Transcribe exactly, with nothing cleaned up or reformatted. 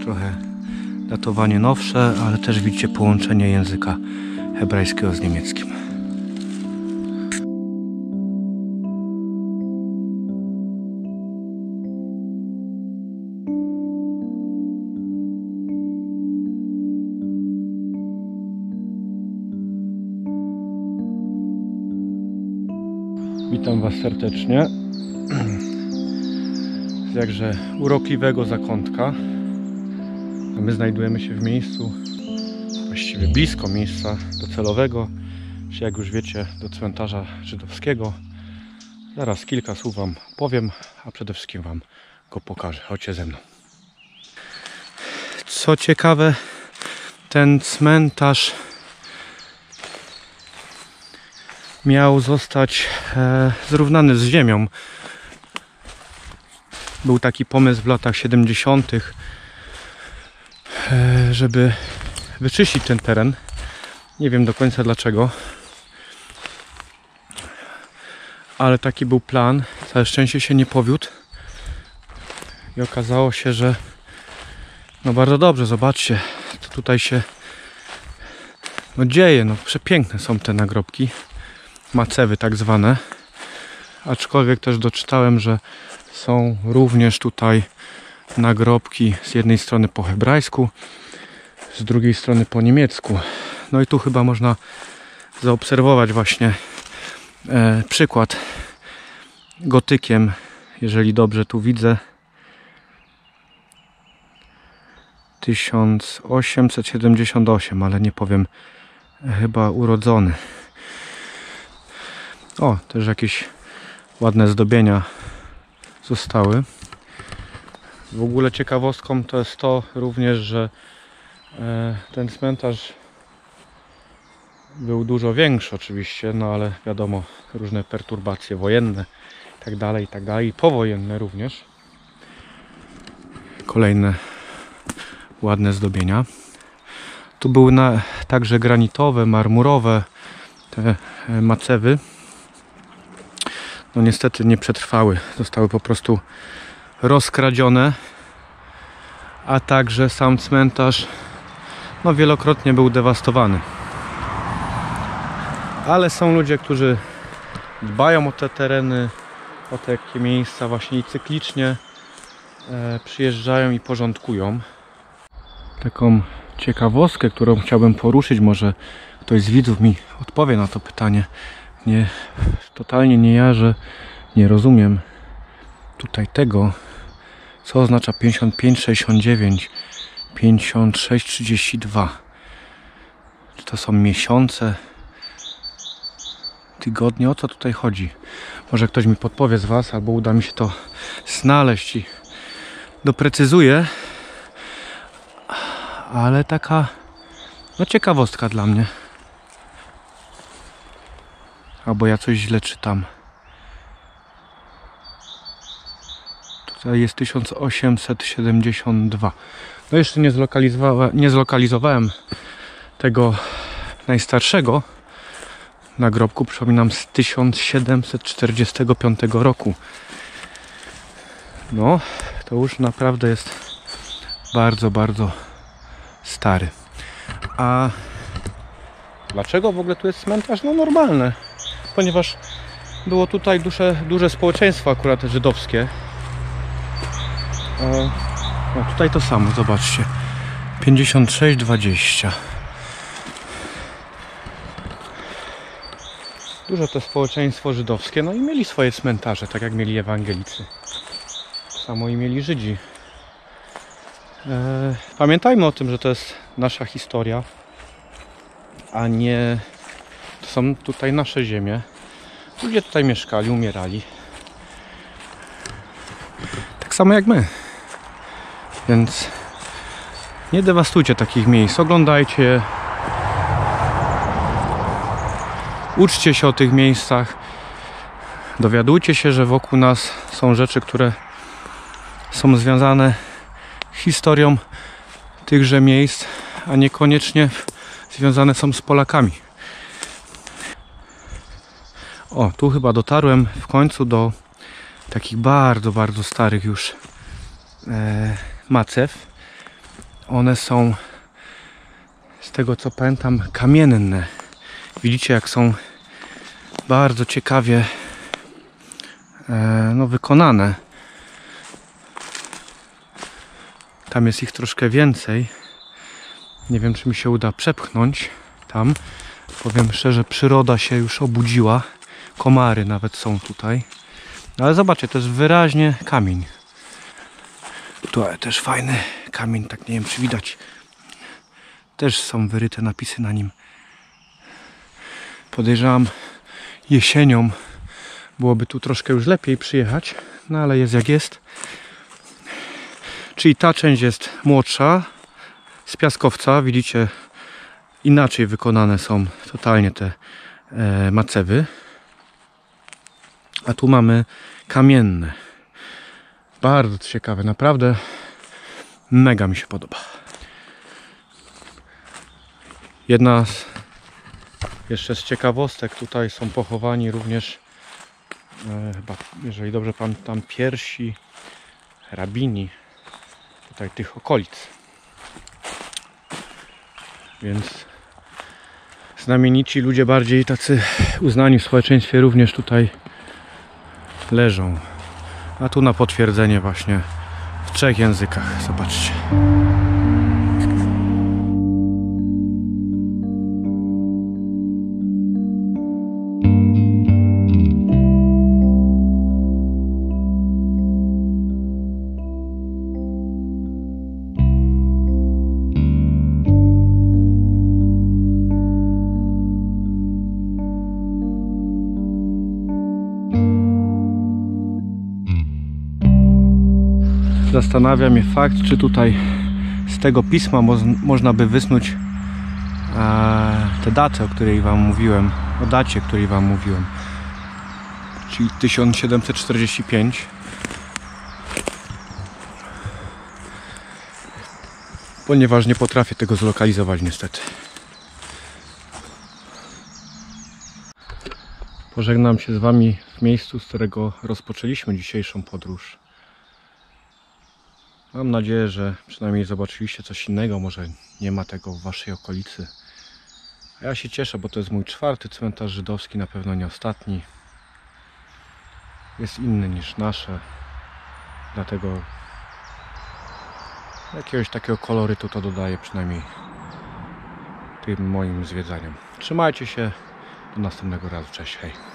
trochę datowanie nowsze, ale też widzicie połączenie języka hebrajskiego z niemieckim. Witam Was serdecznie z jakże urokliwego zakątka. A my znajdujemy się w miejscu, właściwie blisko miejsca docelowego, czy jak już wiecie, do cmentarza żydowskiego. Zaraz kilka słów Wam powiem, a przede wszystkim Wam go pokażę. Chodźcie ze mną. Co ciekawe, ten cmentarz miał zostać e, zrównany z ziemią. Był taki pomysł w latach siedemdziesiątych, e, żeby wyczyścić ten teren. Nie wiem do końca dlaczego, ale taki był plan. Całe szczęście się nie powiódł i okazało się, że no bardzo dobrze. Zobaczcie, co tutaj się no dzieje. No przepiękne są te nagrobki, macewy tak zwane, aczkolwiek też doczytałem, że są również tutaj nagrobki z jednej strony po hebrajsku, z drugiej strony po niemiecku. No i tu chyba można zaobserwować właśnie e, przykład gotykiem, jeżeli dobrze tu widzę, tysiąc osiemset siedemdziesiąt osiem, ale nie powiem, chyba urodzony. O, też jakieś ładne zdobienia zostały. W ogóle ciekawostką to jest to również, że e, ten cmentarz był dużo większy oczywiście, no ale wiadomo, różne perturbacje wojenne i tak dalej, i tak dalej, i powojenne również. Kolejne ładne zdobienia. Tu były na, także granitowe, marmurowe te e, macewy. No niestety nie przetrwały, zostały po prostu rozkradzione, a także sam cmentarz no wielokrotnie był dewastowany. Ale są ludzie, którzy dbają o te tereny, o takie miejsca właśnie i cyklicznie e, przyjeżdżają i porządkują. Taką ciekawostkę, którą chciałbym poruszyć, może ktoś z widzów mi odpowie na to pytanie. Nie, totalnie nie jarzę, nie rozumiem tutaj tego, co oznacza pięćdziesiąt pięć sześćdziesiąt dziewięć, pięćdziesiąt sześć trzydzieści dwa. Czy to są miesiące, tygodnie? O co tutaj chodzi? Może ktoś mi podpowie z Was, albo uda mi się to znaleźć i doprecyzuje. Ale taka no ciekawostka dla mnie. Albo ja coś źle czytam. Tutaj jest tysiąc osiemset siedemdziesiąt dwa. No jeszcze nie zlokalizowałem, nie zlokalizowałem tego najstarszego nagrobku. Przypominam, z tysiąc siedemset czterdziestego piątego roku. No, to już naprawdę jest bardzo, bardzo stary. A dlaczego w ogóle tu jest cmentarz? No normalne. Ponieważ było tutaj duże, duże społeczeństwo akurat żydowskie. E, no tutaj to samo, zobaczcie. pięćdziesiąt sześć dwadzieścia. Duże to społeczeństwo żydowskie, no i mieli swoje cmentarze, tak jak mieli ewangelicy. Samo i mieli Żydzi. E, pamiętajmy o tym, że to jest nasza historia, a nie... To są tutaj nasze ziemie. Ludzie tutaj mieszkali, umierali. Tak samo jak my. Więc nie dewastujcie takich miejsc. Oglądajcie je. Uczcie się o tych miejscach. Dowiadujcie się, że wokół nas są rzeczy, które są związane z historią tychże miejsc, a niekoniecznie związane są z Polakami. O, tu chyba dotarłem w końcu do takich bardzo, bardzo starych już e, macew. one są, z tego co pamiętam, kamienne. Widzicie, jak są bardzo ciekawie e, no, wykonane. Tam jest ich troszkę więcej. Nie wiem, czy mi się uda przepchnąć tam. Powiem szczerze, przyroda się już obudziła. Komary nawet są tutaj. Ale zobaczcie, to jest wyraźnie kamień. Tu też fajny kamień, tak nie wiem, czy widać. Też są wyryte napisy na nim. Podejrzewam, jesienią byłoby tu troszkę już lepiej przyjechać. No ale jest jak jest. Czyli ta część jest młodsza. Z piaskowca, widzicie, inaczej wykonane są totalnie te e, macewy. A tu mamy kamienne. Bardzo ciekawe, naprawdę mega mi się podoba. Jedna z, jeszcze z ciekawostek, tutaj są pochowani również, e, chyba, jeżeli dobrze pamiętam, pierwsi rabini tutaj tych okolic. Więc znamienici ludzie, bardziej tacy uznani w społeczeństwie, również tutaj leżą. A tu na potwierdzenie właśnie w trzech językach. Zobaczcie. Zastanawia mnie fakt, czy tutaj z tego pisma mo można by wysnuć e, tę datę, o której wam mówiłem, o dacie, o której wam mówiłem, czyli tysiąc siedemset czterdzieści pięć. Ponieważ nie potrafię tego zlokalizować niestety. Pożegnam się z wami w miejscu, z którego rozpoczęliśmy dzisiejszą podróż. Mam nadzieję, że przynajmniej zobaczyliście coś innego, może nie ma tego w waszej okolicy. A ja się cieszę, bo to jest mój czwarty cmentarz żydowski, na pewno nie ostatni. Jest inny niż nasze, dlatego jakiegoś takiego kolorytu to dodaje przynajmniej tym moim zwiedzaniom. Trzymajcie się, do następnego razu, cześć, hej.